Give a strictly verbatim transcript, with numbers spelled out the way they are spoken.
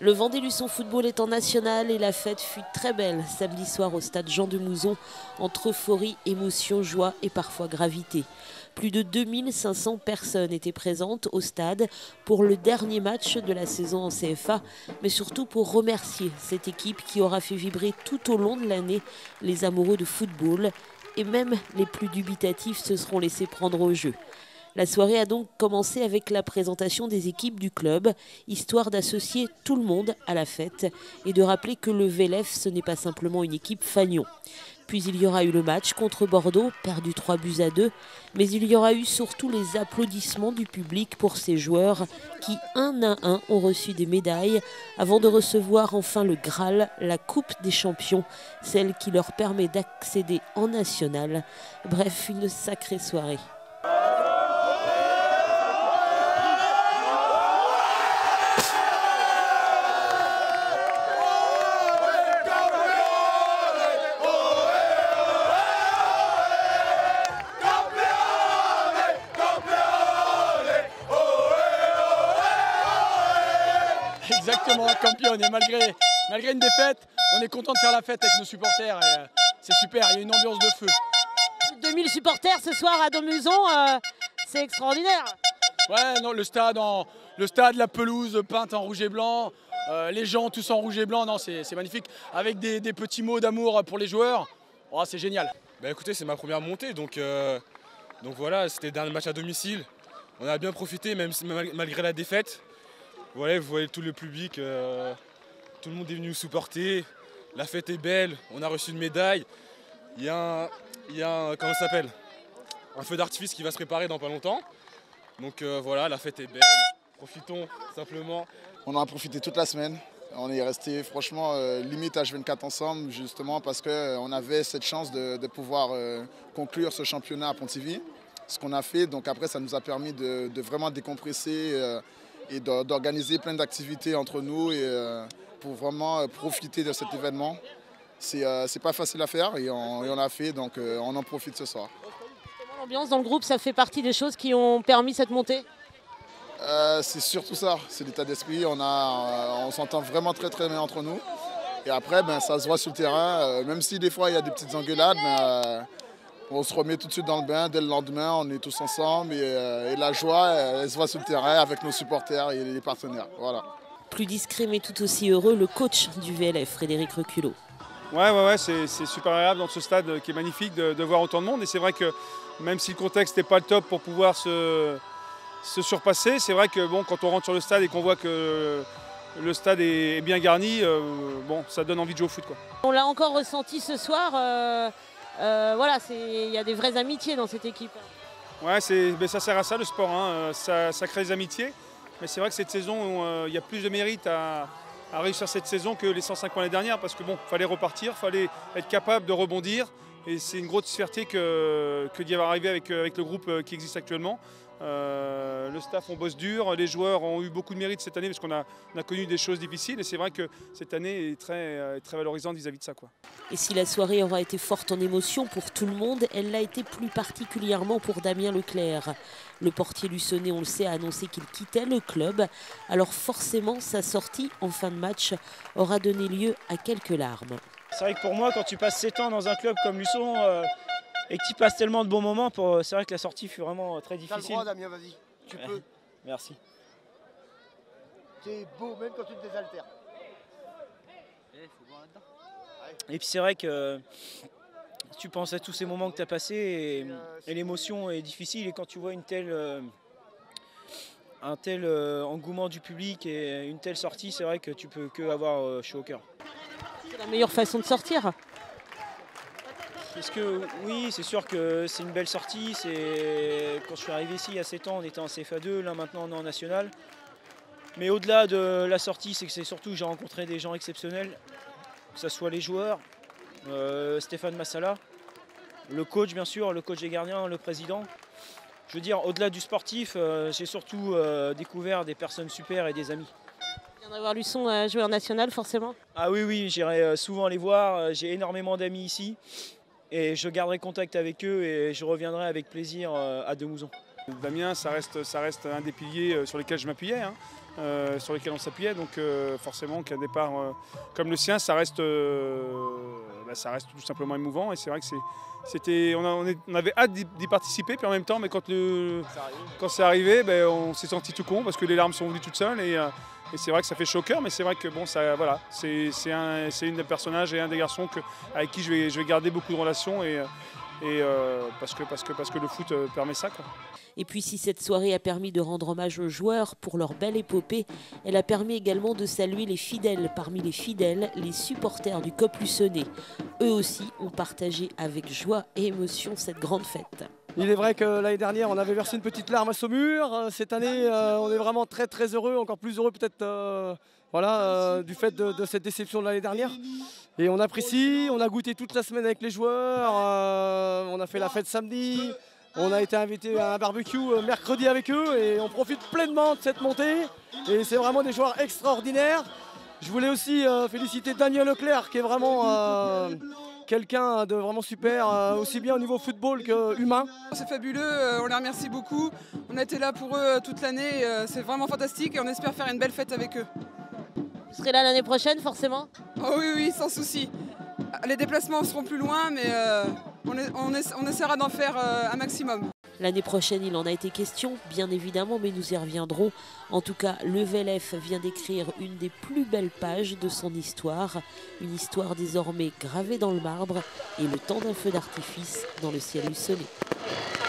Le Vendée-Luçon Football est en national et la fête fut très belle samedi soir au stade Jean de Mouzon, entre euphorie, émotion, joie et parfois gravité. Plus de deux mille cinq cents personnes étaient présentes au stade pour le dernier match de la saison en C F A, mais surtout pour remercier cette équipe qui aura fait vibrer tout au long de l'année les amoureux de football, et même les plus dubitatifs se seront laissés prendre au jeu. La soirée a donc commencé avec la présentation des équipes du club, histoire d'associer tout le monde à la fête et de rappeler que le V L F, ce n'est pas simplement une équipe fanion. Puis il y aura eu le match contre Bordeaux, perdu trois buts à deux, mais il y aura eu surtout les applaudissements du public pour ces joueurs qui, un à un, ont reçu des médailles avant de recevoir enfin le Graal, la Coupe des Champions, celle qui leur permet d'accéder en national. Bref, une sacrée soirée. Exactement, campion. Et malgré, malgré une défaite, on est content de faire la fête avec nos supporters. Et euh, c'est super, il y a une ambiance de feu. deux mille supporters ce soir à Domuzon, euh, c'est extraordinaire. Ouais, non, le stade, en, le stade, la pelouse peinte en rouge et blanc, euh, les gens tous en rouge et blanc, non, c'est magnifique. Avec des, des petits mots d'amour pour les joueurs, oh, c'est génial. Bah écoutez, c'est ma première montée, donc, euh, donc voilà, c'était le dernier match à domicile. On a bien profité, même malgré la défaite. Voilà, vous voyez tout le public, euh, tout le monde est venu nous supporter. La fête est belle, on a reçu une médaille. Il y a un, il y a un, comment ça s'appelle, un feu d'artifice qui va se préparer dans pas longtemps. Donc euh, voilà, la fête est belle. Profitons simplement. On en a profité toute la semaine. On est resté franchement euh, limite H vingt-quatre ensemble, justement parce qu'on euh, avait cette chance de, de pouvoir euh, conclure ce championnat à Pontivy. Ce qu'on a fait, donc après ça nous a permis de, de vraiment décompresser euh, et d'organiser plein d'activités entre nous et, euh, pour vraiment profiter de cet événement. C'est euh, pas facile à faire et on, et on l'a fait, donc euh, on en profite ce soir. L'ambiance dans le groupe, ça fait partie des choses qui ont permis cette montée? euh, C'est surtout ça, c'est l'état d'esprit. On, on s'entend vraiment très très bien entre nous. Et après, ben, ça se voit sur le terrain, euh, même si des fois il y a des petites engueulades, ben, euh, on se remet tout de suite dans le bain. Dès le lendemain, on est tous ensemble et, euh, et la joie, elle, elle se voit sur le terrain avec nos supporters et les partenaires. Voilà. Plus discret mais tout aussi heureux, le coach du V L F, Frédéric Reculot. Ouais, ouais, ouais, c'est super agréable dans ce stade qui est magnifique de, de voir autant de monde. Et c'est vrai que même si le contexte n'est pas le top pour pouvoir se, se surpasser, c'est vrai que bon, quand on rentre sur le stade et qu'on voit que le stade est bien garni, euh, bon, ça donne envie de jouer au foot, quoi. On l'a encore ressenti ce soir. Euh, euh, voilà, il y a des vraies amitiés dans cette équipe. Ouais, mais ça sert à ça le sport, hein. ça, ça crée des amitiés. Mais c'est vrai que cette saison, il euh, y a plus de mérite à, à réussir cette saison que les cent cinq points l'année dernière, parce que bon, fallait repartir, il fallait être capable de rebondir. Et c'est une grosse fierté que, que d'y avoir arrivé avec, avec le groupe qui existe actuellement. Euh, le staff, on bosse dur, les joueurs ont eu beaucoup de mérite cette année parce qu'on a, on a connu des choses difficiles. Et c'est vrai que cette année est très, très valorisante vis-à-vis de ça, quoi. Et si la soirée aura été forte en émotion pour tout le monde, elle l'a été plus particulièrement pour Damien Leclerc. Le portier luçonnais, on le sait, a annoncé qu'il quittait le club. Alors forcément, sa sortie en fin de match aura donné lieu à quelques larmes. C'est vrai que pour moi, quand tu passes sept ans dans un club comme Luçon euh, et que tu passes tellement de bons moments, c'est vrai que la sortie fut vraiment très difficile. T'as le droit, Damien, vas-y, tu peux. Merci. T'es beau, même quand tu te désaltères. Et puis c'est vrai que tu penses à tous ces moments que tu as passés et, et l'émotion est difficile. Et quand tu vois une telle, euh, un tel euh, engouement du public et une telle sortie, c'est vrai que tu peux que avoir euh, chaud au cœur. C'est la meilleure façon de sortir. Parce que oui, c'est sûr que c'est une belle sortie. Quand je suis arrivé ici il y a sept ans, on était en C F A deux, là maintenant on est en national. Mais au-delà de la sortie, c'est que c'est surtout que j'ai rencontré des gens exceptionnels, que ce soit les joueurs, euh, Stéphane Massala, le coach bien sûr, le coach des gardiens, le président. Je veux dire, au-delà du sportif, euh, j'ai surtout euh, découvert des personnes super et des amis. Tu viendrais voir Luçon euh, jouer en national forcément? Ah oui, oui, j'irai souvent les voir, j'ai énormément d'amis ici et je garderai contact avec eux et je reviendrai avec plaisir à Demouzon. Damien, ça reste, ça reste un des piliers sur lesquels je m'appuyais, hein, euh, sur lesquels on s'appuyait. Donc euh, forcément qu'un départ euh, comme le sien, ça reste, euh, bah, ça reste tout simplement émouvant. Et c'est vrai que c'était, on, a, on, est, on avait hâte d'y participer, puis en même temps, mais quand le, quand c'est arrivé, ben, on s'est senti tout con parce que les larmes sont venues toutes seules. Et, euh, et c'est vrai que ça fait chaud au cœur, mais c'est vrai que bon, ça, voilà, c'est une des personnages et un des garçons que, avec qui je vais, je vais garder beaucoup de relations. Et, Et euh, parce, que, parce, que, parce que le foot euh, permet ça, quoi. Et puis si cette soirée a permis de rendre hommage aux joueurs pour leur belle épopée, elle a permis également de saluer les fidèles. Parmi les fidèles, les supporters du C O P Luçonnais. Eux aussi ont partagé avec joie et émotion cette grande fête. Il est vrai que l'année dernière, on avait versé une petite larme à Saumur. Cette année, euh, on est vraiment très très heureux, encore plus heureux peut-être euh, voilà, euh, du fait de, de cette déception de l'année dernière. Et on apprécie, on a goûté toute la semaine avec les joueurs, euh, on a fait la fête samedi, on a été invité à un barbecue mercredi avec eux et on profite pleinement de cette montée. Et c'est vraiment des joueurs extraordinaires. Je voulais aussi euh, féliciter Daniel Leclerc qui est vraiment euh, quelqu'un de vraiment super, euh, aussi bien au niveau football qu'humain. C'est fabuleux, euh, on les remercie beaucoup. On a été là pour eux toute l'année, euh, c'est vraiment fantastique et on espère faire une belle fête avec eux. Vous serez là l'année prochaine, forcément? Oh oui, oui, sans souci. Les déplacements seront plus loin, mais euh, on, est, on, est, on essaiera d'en faire euh, un maximum. L'année prochaine, il en a été question, bien évidemment, mais nous y reviendrons. En tout cas, le V L F vient d'écrire une des plus belles pages de son histoire. Une histoire désormais gravée dans le marbre et le temps d'un feu d'artifice dans le ciel luçonnais.